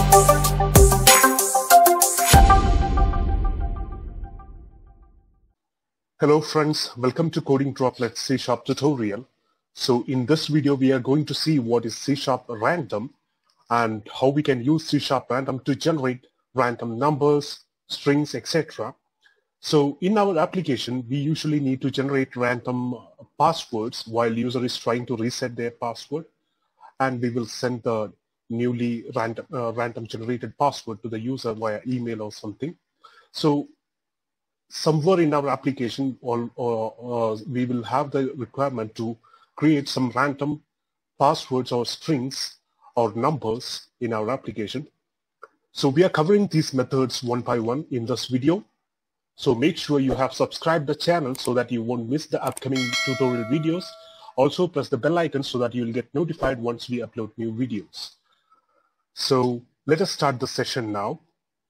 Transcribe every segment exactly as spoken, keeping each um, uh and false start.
Hello friends, welcome to Coding Droplets C Sharp tutorial. So in this video we are going to see what is C Sharp Random and how we can use C Sharp Random to generate random numbers, strings, et cetera. So in our application we usually need to generate random passwords while user is trying to reset their password, and we will send the newly random, uh, random generated password to the user via email or something. So somewhere in our application or, or, or we will have the requirement to create some random passwords or strings or numbers in our application. So we are covering these methods one by one in this video. So make sure you have subscribed the channel so that you won't miss the upcoming tutorial videos. Also press the bell icon so that you will get notified once we upload new videos. So let us start the session now.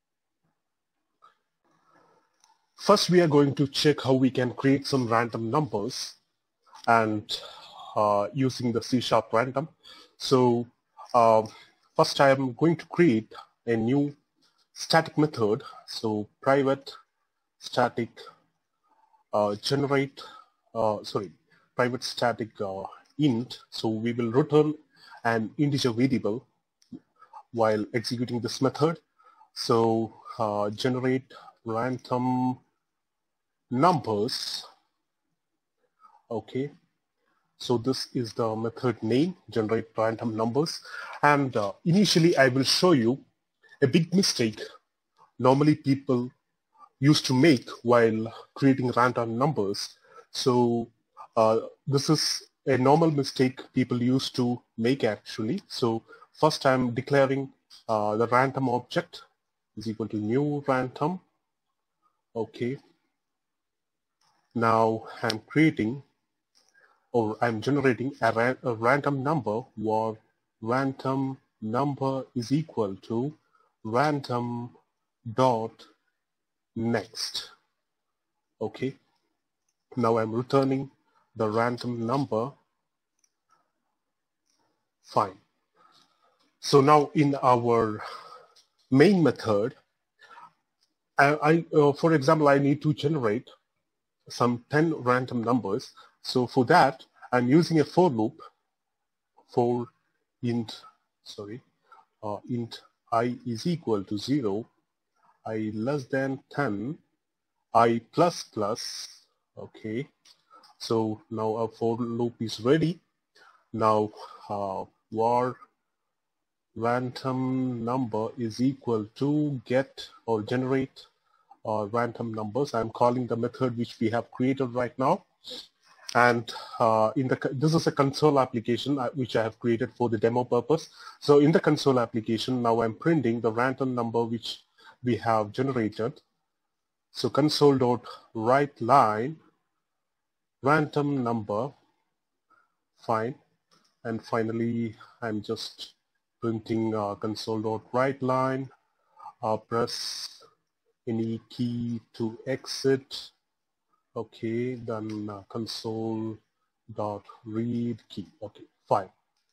First, we are going to check how we can create some random numbers and uh, using the C Sharp Random. So uh, first I am going to create a new static method. So private static uh, generate, uh, sorry, private static uh, int. So we will return an integer variable while executing this method. So uh, generate random numbers. Okay, so this is the method name, generate random numbers, and uh, initially I will show you a big mistake normally people used to make while creating random numbers. So uh, this is a normal mistake people used to make actually. So first I'm declaring uh, the random object is equal to new random. Okay. Now I'm creating or I'm generating a, ra a random number where random number is equal to random dot next. Okay. Now I'm returning the random number. Fine. So now in our main method, I, I uh, for example, I need to generate some ten random numbers. So for that, I'm using a for loop for int, sorry, uh, int I is equal to zero, I less than ten, I plus plus. Okay, so now our for loop is ready. Now uh, var random number is equal to get or generate Uh, random numbers. I'm calling the method which we have created right now, and uh, in the this is a console application uh, which I have created for the demo purpose. So in the console application now I'm printing the random number which we have generated. So console dot write line random number. Fine. And finally I'm just printing uh, console dot write line, uh, press any key to exit. Okay, then uh, console dot read key. Okay, fine.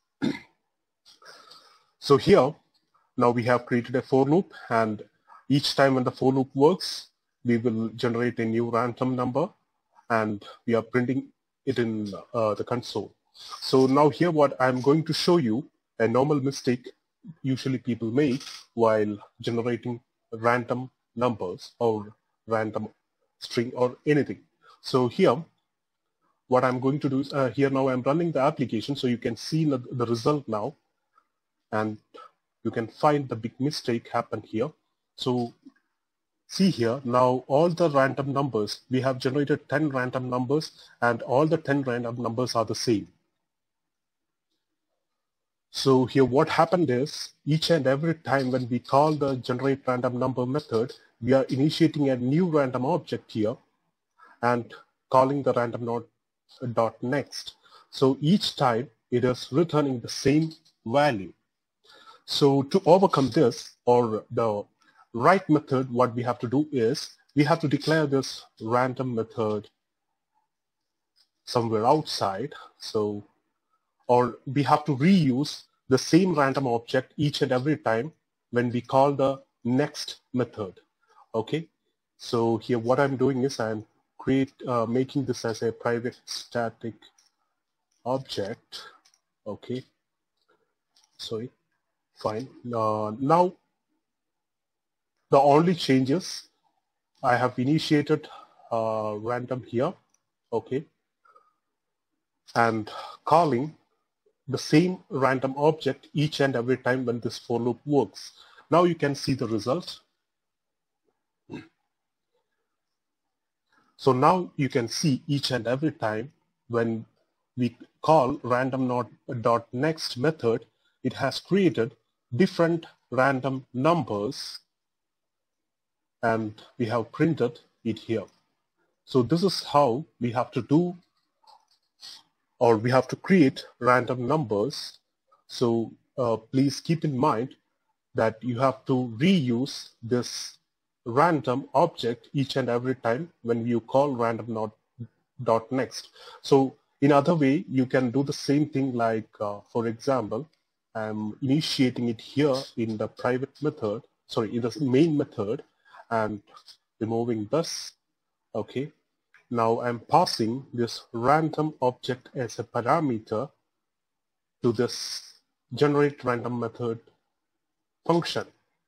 So here now we have created a for loop, and each time when the for loop works we will generate a new random number and we are printing it in uh, the console. So now here what I'm going to show you a normal mistake usually people make while generating random numbers or random string or anything. So here what I'm going to do is uh, here now I'm running the application, so you can see the, the result now, and you can find the big mistake happened here. So see here now all the random numbers, we have generated ten random numbers and all the ten random numbers are the same. So here what happened is each and every time when we call the generate random number method, we are initiating a new random object here and calling the Random.Next. So each time it is returning the same value. So to overcome this, or the right method, what we have to do is we have to declare this random method somewhere outside. So or we have to reuse the same random object each and every time when we call the next method. Okay, so here what I'm doing is I'm create uh, making this as a private static object. Okay, sorry, fine. Uh, now the only changes, I have initiated uh, random here, okay, and calling the same random object each and every time when this for loop works. Now you can see the result. So now you can see each and every time when we call Random.Next method, it has created different random numbers and we have printed it here. So this is how we have to do, or we have to create random numbers. So uh, please keep in mind that you have to reuse this random object each and every time when you call Random.Next. So in other way, you can do the same thing like, uh, for example, I'm initiating it here in the private method, sorry, in the main method, and removing this. Okay, now I'm passing this random object as a parameter to this generate random method function.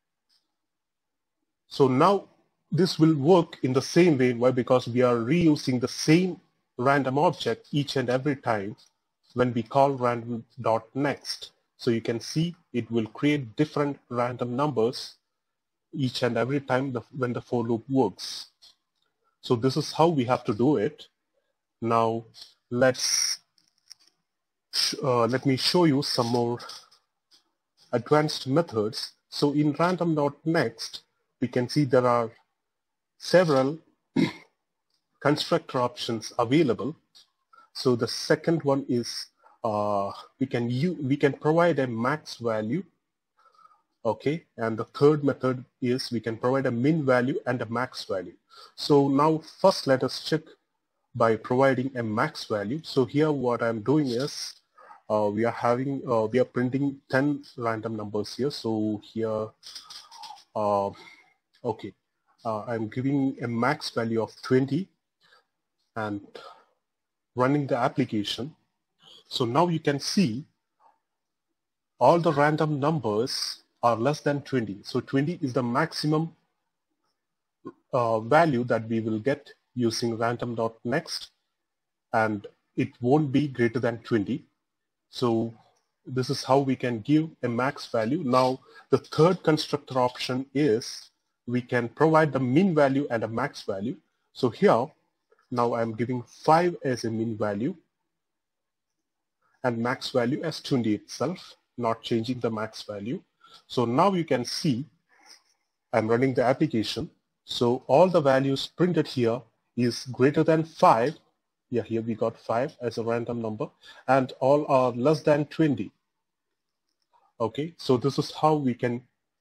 So now this will work in the same way. Why? Because we are reusing the same random object each and every time when we call Random.Next. So you can see it will create different random numbers each and every time the, when the for loop works. So this is how we have to do it. Now let's uh, let me show you some more advanced methods. So in Random.Next, we can see there are several constructor options available. So the second one is uh, we can use, we can provide a max value. Okay, and the third method is we can provide a min value and a max value. So now first let us check by providing a max value. So here what I'm doing is uh, we are having uh, we are printing ten random numbers here. So here uh, okay, uh, I'm giving a max value of twenty and running the application. So now you can see all the random numbers are less than twenty. So twenty is the maximum uh, value that we will get using Random.Next, and it won't be greater than twenty. So this is how we can give a max value. Now the third constructor option is we can provide the min value and a max value. So here now I'm giving five as a min value and max value as twenty itself, not changing the max value. So now you can see I'm running the application. So all the values printed here is greater than five. Yeah, here we got five as a random number, and all are less than twenty. Okay, so this is how we can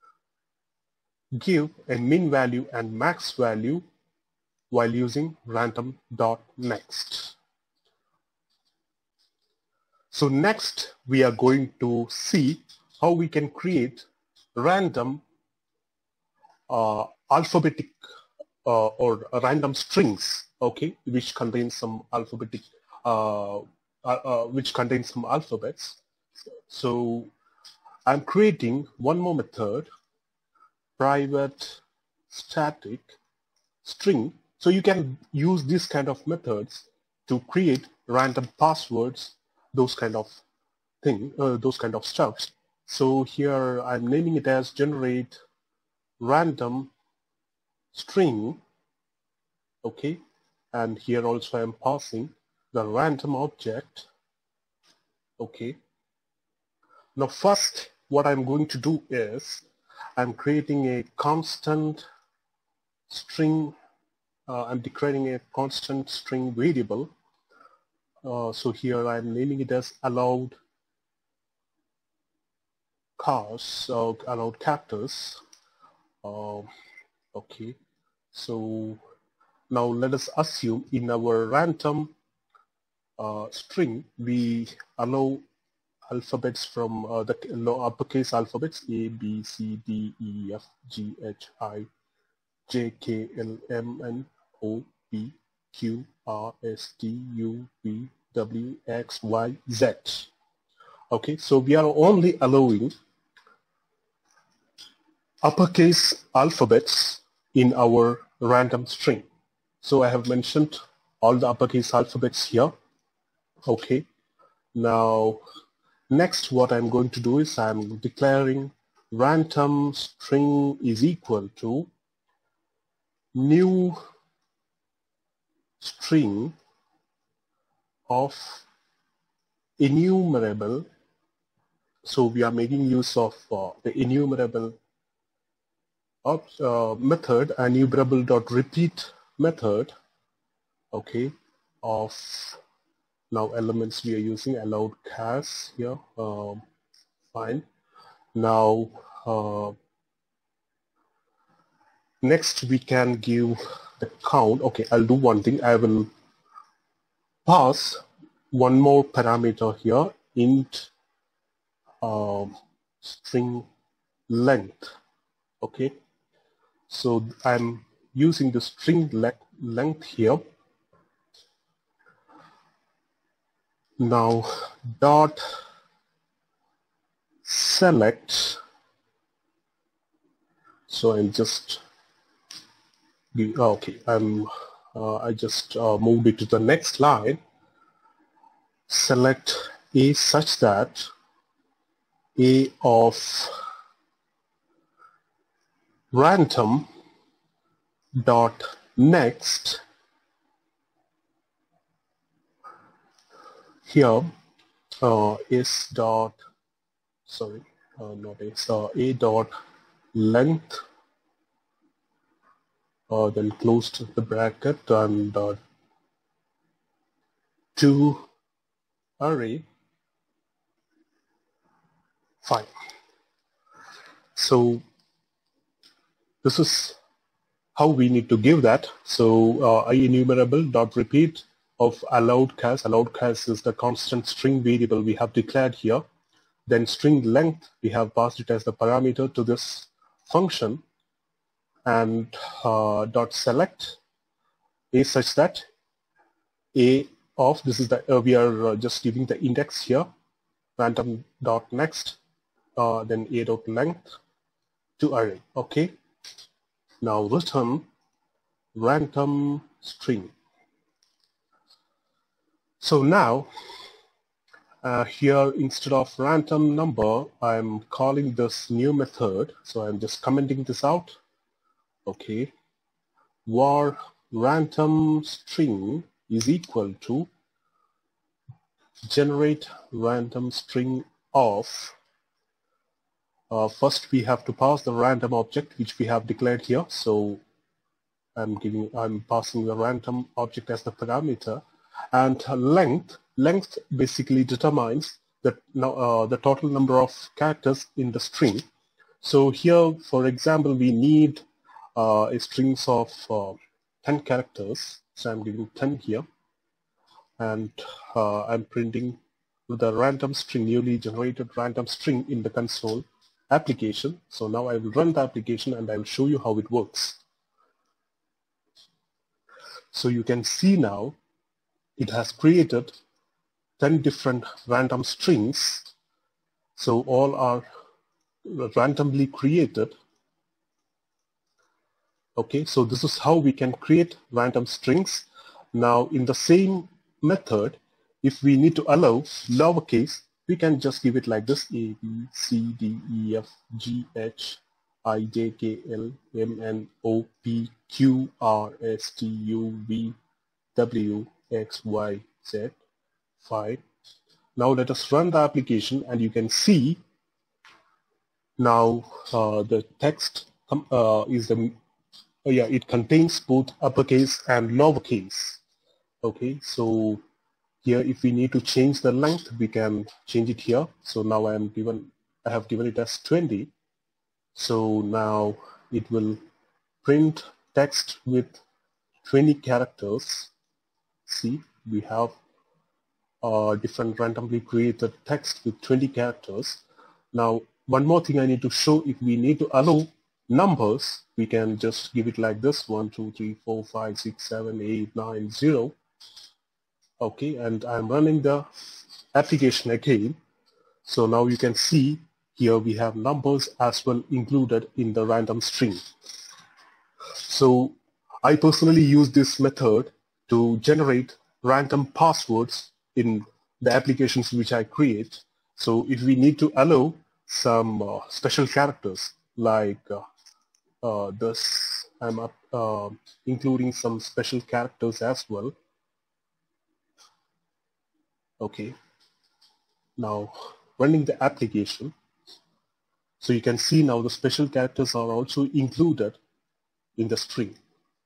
give a min value and max value while using Random.Next. So next we are going to see how we can create random uh, alphabetic uh, or random strings, okay, which contains some alphabetic, uh, uh, uh, which contains some alphabets. So I'm creating one more method, private static string. So you can use this kind of methods to create random passwords, those kind of thing, uh, those kind of stuff. So here I'm naming it as generate random string, okay, and here also I'm passing the random object. Okay, now first what I'm going to do is I'm creating a constant string. uh, I'm declaring a constant string variable. Uh, so here I'm naming it as allowed cars, uh, allowed characters. Uh, okay, so now let us assume in our random uh, string we allow alphabets from uh, the low uppercase alphabets A, B, C, D, E, F, G, H, I, J, K, L, M, N, O, P, Q, R, S, T, U, V, W, X, Y, Z. Okay, so we are only allowing uppercase alphabets in our random string. So I have mentioned all the uppercase alphabets here. Okay, now next what I'm going to do is I'm declaring random string is equal to new string of enumerable. So we are making use of uh, the enumerable of, uh, method, enumerable.repeat method, okay, of now elements we are using allowed chars here. Um, fine. Now uh, next we can give the count. Okay, I'll do one thing. I will pass one more parameter here, int uh, string length. Okay, so I'm using the string le length here. Now dot select. So I'm just okay. I'm uh, I just uh, moved it to the next line. Select a such that a of random dot next here uh, is dot sorry uh, not is uh, a dot length, uh, then closed the bracket, and uh, to array. Fine. So this is how we need to give that. So uh, enumerable dot repeat of allowed chars. Allowed chars is the constant string variable we have declared here. Then string length, we have passed it as the parameter to this function, and uh, dot select a such that a of, this is the uh, we are uh, just giving the index here, Random.Next, uh, then a dot length to array. Okay, now return random string. So now uh, here instead of random number, I'm calling this new method. So I'm just commenting this out. Okay, var random string is equal to generate random string of, uh, first we have to pass the random object which we have declared here. So I'm giving, I'm passing the random object as the parameter, and length, length basically determines the, uh, the total number of characters in the string. So here, for example, we need uh, a strings of uh, ten characters. So I'm giving ten here, and uh, I'm printing the random string, newly generated random string in the console application. So now I will run the application and I'll show you how it works. So you can see now it has created ten different random strings. So all are randomly created. Okay, so this is how we can create random strings. Now in the same method, if we need to allow lowercase, we can just give it like this: A, B, C, D, E, F, G, H, I, J, K, L, M, N, O, P, Q, R, S, T, U, V, W, X, Y, Z. Fine. Now let us run the application, and you can see now uh, the text uh, is the oh yeah it contains both uppercase and lowercase. Okay, so here if we need to change the length, we can change it here. So now I am given I have given it as twenty. So now it will print text with twenty characters. See, we have uh, different randomly created text with twenty characters. Now, one more thing I need to show, if we need to allow numbers, we can just give it like this, one, two, three, four, five, six, seven, eight, nine, zero. Okay, and I'm running the application again. So now you can see here we have numbers as well included in the random string. So I personally use this method to generate random passwords in the applications which I create. So if we need to allow some uh, special characters like uh, uh, this, I'm up, uh, including some special characters as well. Okay, now running the application. So you can see now the special characters are also included in the string.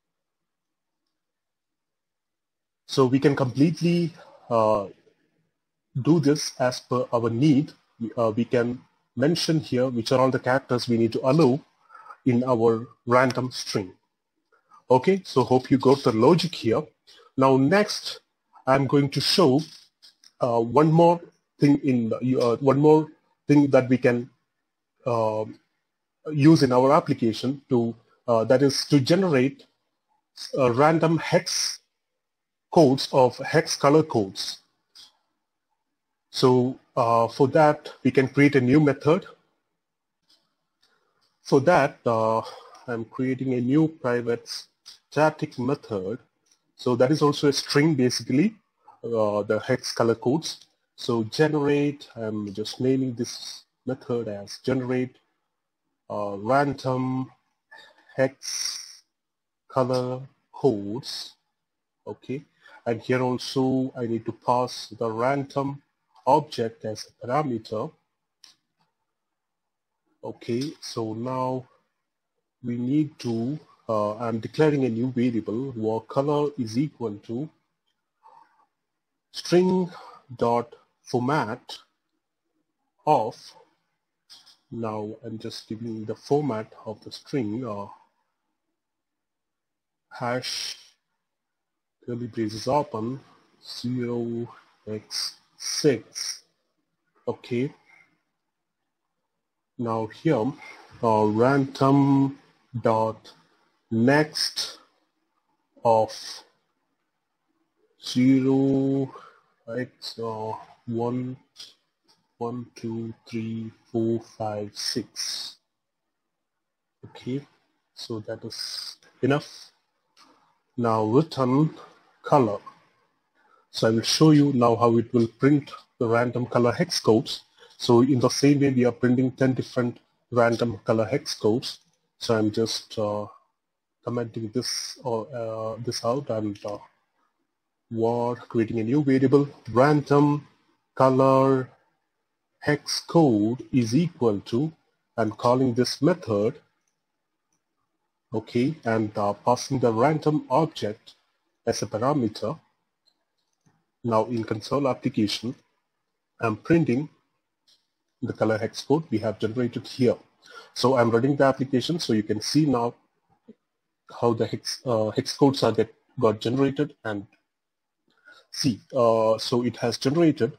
So we can completely uh, do this as per our need. Uh, we can mention here which are all the characters we need to allow in our random string. Okay, so hope you got the logic here. Now next, I'm going to show uh, one more thing in uh, one more thing that we can uh, use in our application to uh, that is to generate uh, random hex codes of hex color codes. So uh, for that we can create a new method. For that uh, I'm creating a new private static method. So that is also a string basically, uh, the hex color codes. So generate, I'm just naming this method as generate uh, random hex color codes. Okay, and here also I need to pass the random object as a parameter. Okay, so now we need to, uh, I'm declaring a new variable where color is equal to string dot format of, now I'm just giving the format of the string, uh, hash curly braces open zero by six. Okay, now here uh, random dot next of zero x uh, one one two three four five six. Okay, so that is enough. Now return color. So I will show you now how it will print the random color hex codes. So in the same way we are printing ten different random color hex codes. So I'm just uh, commenting this or uh, this out and uh, war creating a new variable random color hex code is equal to, and calling this method. Okay, and uh, passing the random object as a parameter. Now in console application, I'm printing the color hex code we have generated here. So I'm running the application, so you can see now how the hex, uh, hex codes are get, got generated, and see, uh, so it has generated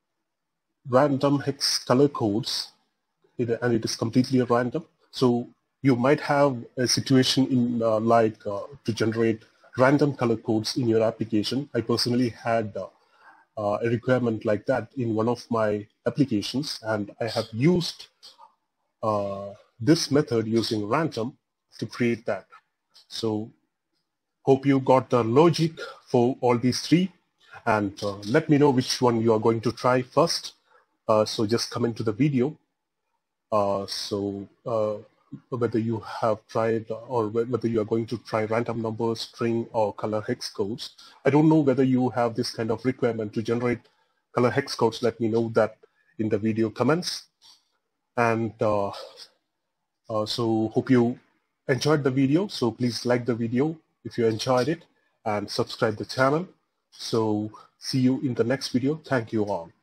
random hex color codes, and it is completely random. So you might have a situation in uh, like uh, to generate random color codes in your application. I personally had uh, uh, a requirement like that in one of my applications, and I have used uh, this method using random to create that. So hope you got the logic for all these three, and uh, let me know which one you are going to try first. Uh, so just comment to the video. Uh, so uh, whether you have tried or whether you are going to try random numbers, string, or color hex codes. I don't know whether you have this kind of requirement to generate color hex codes. Let me know that in the video comments. And uh, uh, so hope you enjoyed the video. So please like the video if you enjoyed it and subscribe the channel. So see you in the next video. Thank you all.